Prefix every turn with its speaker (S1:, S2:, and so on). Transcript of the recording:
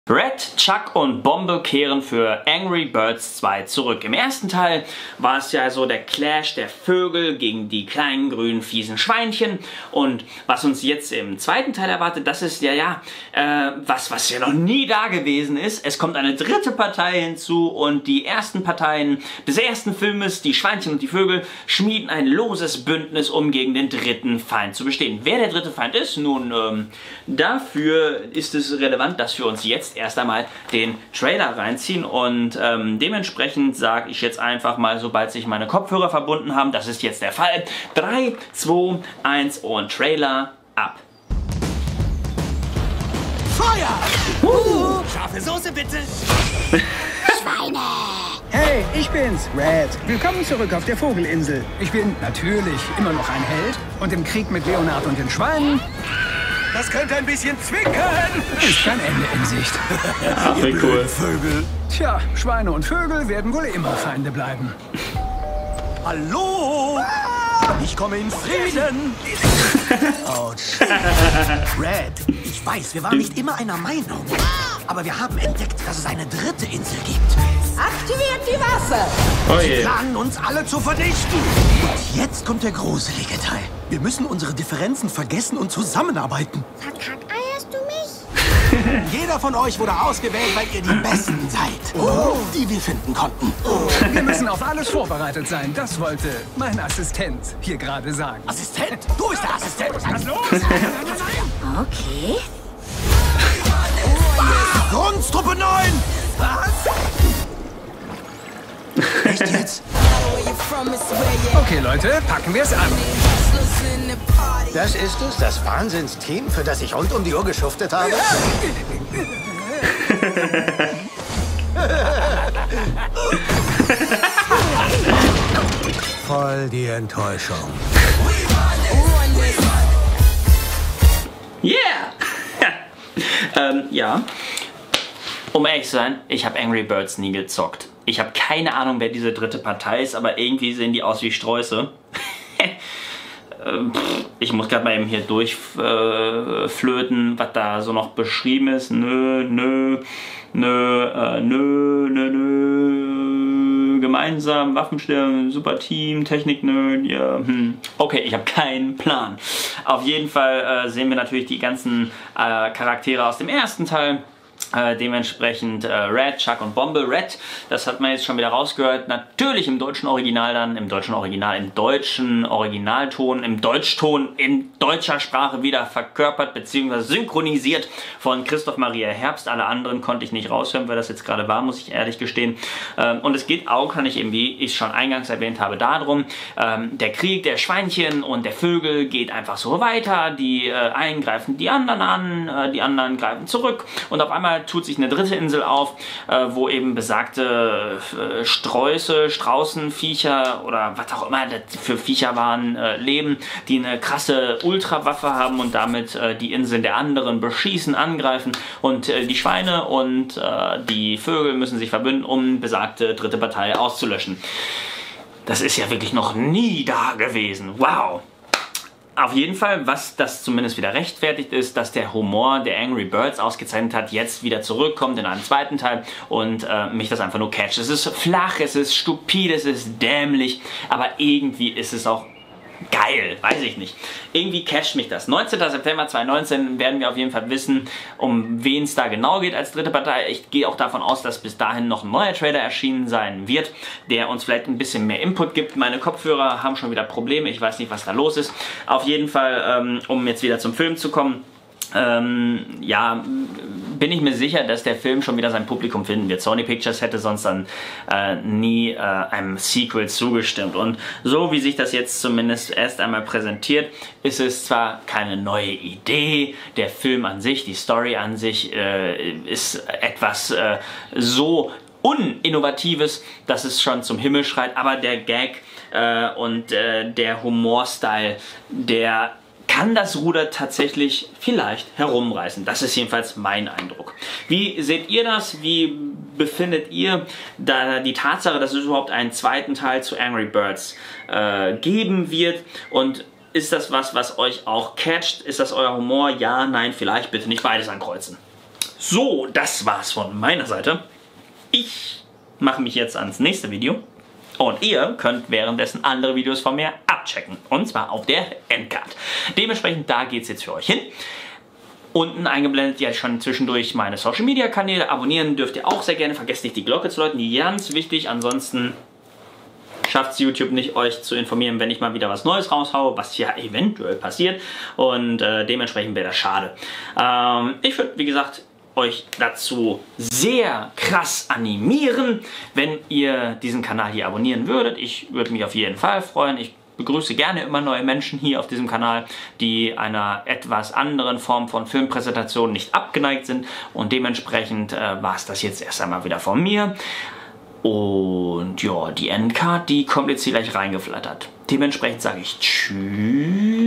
S1: Red, Chuck und Bombe kehren für Angry Birds 2 zurück. Im ersten Teil war es ja so der Clash der Vögel gegen die kleinen, grünen, fiesen Schweinchen. Und was uns jetzt im zweiten Teil erwartet, das ist was ja noch nie da gewesen ist. Es kommt eine dritte Partei hinzu und die ersten Parteien des ersten Filmes, die Schweinchen und die Vögel, schmieden ein loses Bündnis, um gegen den dritten Feind zu bestehen. Wer der dritte Feind ist, nun, dafür ist es relevant, dass wir uns jetzt erst einmal den Trailer reinziehen und dementsprechend sage ich jetzt einfach mal, sobald sich meine Kopfhörer verbunden haben, das ist jetzt der Fall, 3, 2, 1 und Trailer ab.
S2: Feuer! Scharfe Soße bitte! Schweine!
S3: Hey, ich bin's, Red. Willkommen zurück auf der Vogelinsel. Ich bin natürlich immer noch ein Held und im Krieg mit Leonard und den Schweinen.
S2: Das könnte ein bisschen zwicken!
S3: Ist kein Ende in Sicht.
S1: Ach, wie cool.
S2: Vögel!
S3: Tja, Schweine und Vögel werden wohl immer Feinde bleiben.
S2: Hallo! Ich komme in Frieden! Autsch. Red, ich weiß, wir waren nicht immer einer Meinung. Aber wir haben entdeckt, dass es eine dritte Insel gibt.
S4: Aktiviert die Waffe!
S1: Oh
S2: Sie
S1: je.
S2: planen uns alle zu vernichten. Und jetzt kommt der gruselige Teil. Wir müssen unsere Differenzen vergessen und zusammenarbeiten.
S4: Verkackeierst du mich?
S2: Jeder von euch wurde ausgewählt, weil ihr die Besten seid. Die wir finden konnten.
S3: Wir müssen auf alles vorbereitet sein. Das wollte mein Assistent hier gerade sagen.
S2: Assistent? Du bist der Assistent. Was ist los?
S4: Okay.
S2: Grundstruppe 9! Was? Echt jetzt?
S3: Okay, Leute, packen wir es an.
S2: Das ist es, das Wahnsinnsteam, für das ich rund um die Uhr geschuftet habe? Voll die Enttäuschung.
S1: Yeah! Ja. Um ehrlich zu sein, ich habe Angry Birds nie gezockt. Ich habe keine Ahnung, wer diese dritte Partei ist, aber irgendwie sehen die aus wie Sträuße. Ich muss gerade mal eben hier durchflöten, was da so noch beschrieben ist. Nö. Gemeinsam, Waffenstärke, super Team, Technik, ja. Okay, ich habe keinen Plan. Auf jeden Fall sehen wir natürlich die ganzen Charaktere aus dem ersten Teil. Dementsprechend Red, Chuck und Bombe. Red, das hat man jetzt schon wieder rausgehört, natürlich im deutschen Original dann, im deutschen Originalton, im Deutschton, in deutscher Sprache wieder verkörpert bzw. synchronisiert von Christoph Maria Herbst. Alle anderen konnte ich nicht raushören, wer das jetzt gerade war, muss ich ehrlich gestehen. Und es geht auch, kann ich eben, wie ich schon eingangs erwähnt habe, darum, der Krieg der Schweinchen und der Vögel geht einfach so weiter, die einen greifen die anderen an, die anderen greifen zurück und auf einmal tut sich eine dritte Insel auf, wo eben besagte Sträuße, Straußenviecher oder was auch immer das für Viecher waren, leben, die eine krasse Ultrawaffe haben und damit die Inseln der anderen beschießen, angreifen und die Schweine und die Vögel müssen sich verbünden, um besagte dritte Partei auszulöschen. Das ist ja wirklich noch nie da gewesen. Wow! Auf jeden Fall, was das zumindest wieder rechtfertigt, ist, dass der Humor der Angry Birds ausgezeichnet hat, jetzt wieder zurückkommt in einem zweiten Teil und mich das einfach nur catcht. Es ist flach, es ist stupide, es ist dämlich, aber irgendwie ist es auch geil, weiß ich nicht. Irgendwie catcht mich das. 19. September 2019 werden wir auf jeden Fall wissen, um wen es da genau geht als dritte Partei. Ich gehe auch davon aus, dass bis dahin noch ein neuer Trailer erschienen sein wird, der uns vielleicht ein bisschen mehr Input gibt. Meine Kopfhörer haben schon wieder Probleme, ich weiß nicht, was da los ist. Auf jeden Fall, um jetzt wieder zum Film zu kommen, ja, bin ich mir sicher, dass der Film schon wieder sein Publikum finden wird. Sony Pictures hätte sonst dann nie einem Sequel zugestimmt. Und so wie sich das jetzt zumindest erst einmal präsentiert, ist es zwar keine neue Idee, der Film an sich, die Story an sich ist etwas so uninnovatives, dass es schon zum Himmel schreit, aber der Gag und der Humorstyle, der kann das Ruder tatsächlich vielleicht herumreißen. Das ist jedenfalls mein Eindruck. Wie seht ihr das? Wie befindet ihr da die Tatsache, dass es überhaupt einen zweiten Teil zu Angry Birds geben wird? Und ist das was euch auch catcht? Ist das euer Humor? Ja, nein, vielleicht. Bitte nicht beides ankreuzen. So, das war's von meiner Seite. Ich mache mich jetzt ans nächste Video. Und ihr könnt währenddessen andere Videos von mir abchecken. Und zwar auf der Endcard. Dementsprechend, da geht es jetzt für euch hin. Unten eingeblendet ja schon zwischendurch meine Social Media Kanäle. Abonnieren dürft ihr auch sehr gerne. Vergesst nicht die Glocke zu läuten. Ganz wichtig. Ansonsten schafft es YouTube nicht, euch zu informieren, wenn ich mal wieder was Neues raushaue, was ja eventuell passiert. Und dementsprechend wäre das schade. Ich würde, wie gesagt, euch dazu sehr krass animieren, wenn ihr diesen Kanal hier abonnieren würdet. Ich würde mich auf jeden Fall freuen. Ich begrüße gerne immer neue Menschen hier auf diesem Kanal, die einer etwas anderen Form von Filmpräsentation nicht abgeneigt sind. Und dementsprechend war es das jetzt erst einmal wieder von mir. Und ja, die Endcard, die kommt jetzt hier gleich reingeflattert. Dementsprechend sage ich Tschüss.